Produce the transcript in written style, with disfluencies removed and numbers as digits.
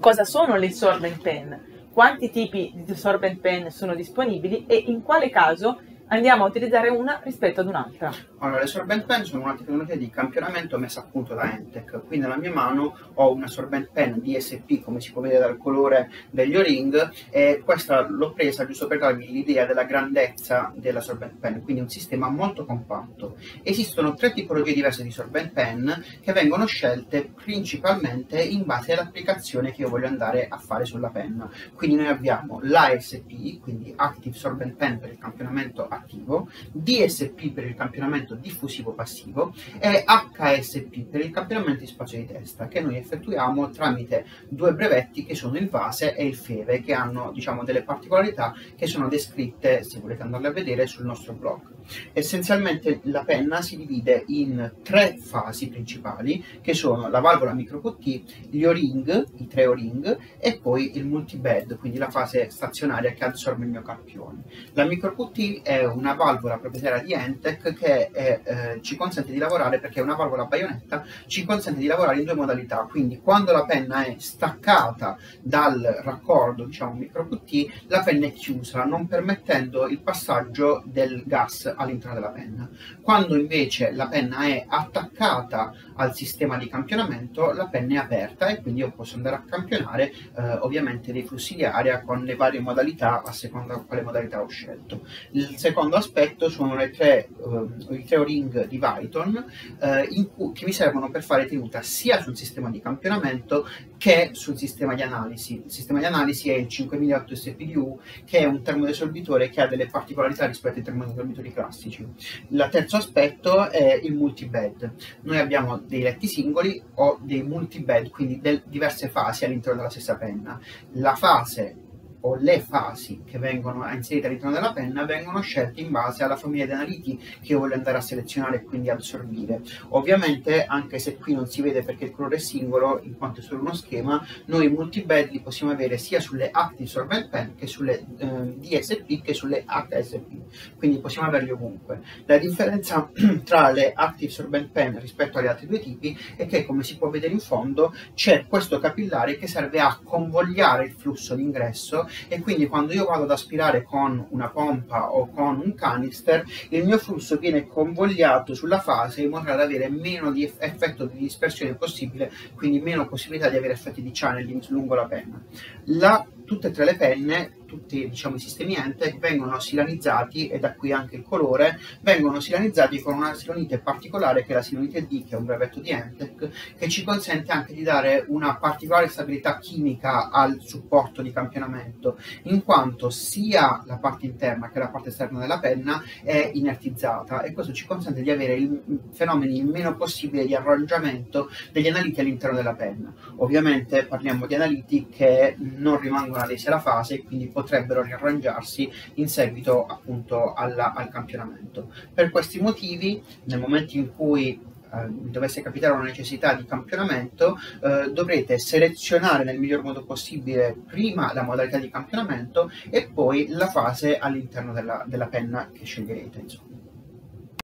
cosa sono le sorbent pen, quanti tipi di sorbent pen sono disponibili e in quale caso andiamo a utilizzare una rispetto ad un'altra. Allora, le sorbent pen sono una tecnologia di campionamento messa a punto da Entech. Qui nella mia mano ho una sorbent pen DSP, come si può vedere dal colore degli O-ring, e questa l'ho presa giusto per darvi l'idea della grandezza della sorbent pen, quindi un sistema molto compatto. Esistono 3 tipologie diverse di sorbent pen che vengono scelte principalmente in base all'applicazione che io voglio andare a fare sulla penna. Quindi noi abbiamo l'ASP, quindi Active Sorbent Pen per il campionamento attivo, DSP per il campionamento diffusivo passivo e HSP per il campionamento in spazio di testa, che noi effettuiamo tramite 2 brevetti che sono il VASE e il FEVE, che hanno, diciamo, delle particolarità che sono descritte, se volete andarle a vedere, sul nostro blog. Essenzialmente la penna si divide in 3 fasi principali, che sono la valvola micro QT, gli O-ring, i 3 O-ring, e poi il multibed, quindi la fase stazionaria che assorbe il mio campione. La micro QT è una valvola proprietaria di Entech che ci consente di lavorare, perché è una valvola a baionetta, ci consente di lavorare in 2 modalità. Quindi quando la penna è staccata dal raccordo, diciamo micro QT, la penna è chiusa, non permettendo il passaggio del gas all'interno della penna. Quando invece la penna è attaccata al sistema di campionamento, la penna è aperta e quindi io posso andare a campionare ovviamente dei flussi di aria con le varie modalità a seconda di quale modalità ho scelto. Il secondo aspetto sono i 3 O-ring di Viton che mi servono per fare tenuta sia sul sistema di campionamento che sul sistema di analisi. Il sistema di analisi è il 5008 SPDU, che è un termodesolvitore che ha delle particolarità rispetto ai termodesolvitori classici. Il terzo aspetto è il multibed. Noi abbiamo dei letti singoli o dei multibed, quindi diverse fasi all'interno della stessa penna. La fase o le fasi che vengono inserite all'interno della penna vengono scelte in base alla famiglia di analiti che io voglio andare a selezionare e quindi assorbire. Ovviamente, anche se qui non si vede perché il colore è singolo, in quanto è solo uno schema, noi i multibed li possiamo avere sia sulle Active Sorbent Pen che sulle DSP che sulle HSP, quindi possiamo averli ovunque. La differenza tra le Active Sorbent Pen rispetto agli altri 2 tipi è che, come si può vedere in fondo, c'è questo capillare che serve a convogliare il flusso d'ingresso, e quindi quando io vado ad aspirare con una pompa o con un canister, il mio flusso viene convogliato sulla fase in modo da avere meno di effetto di dispersione possibile, quindi meno possibilità di avere effetti di channeling lungo la penna. Tutte e 3 le penne, tutti, diciamo, i sistemi Entech vengono silanizzati, e da qui anche il colore, vengono silanizzati con una silonite particolare che è la silonite D, che è un brevetto di Entech, che ci consente anche di dare una particolare stabilità chimica al supporto di campionamento, in quanto sia la parte interna che la parte esterna della penna è inertizzata, e questo ci consente di avere fenomeni il meno possibile di arrangiamento degli analiti all'interno della penna. Ovviamente parliamo di analiti che non rimangono adesi alla fase, quindi potrebbero riarrangiarsi in seguito appunto al campionamento. Per questi motivi, nel momento in cui vi dovesse capitare una necessità di campionamento, dovrete selezionare nel miglior modo possibile prima la modalità di campionamento e poi la fase all'interno della penna che sceglierete, insomma.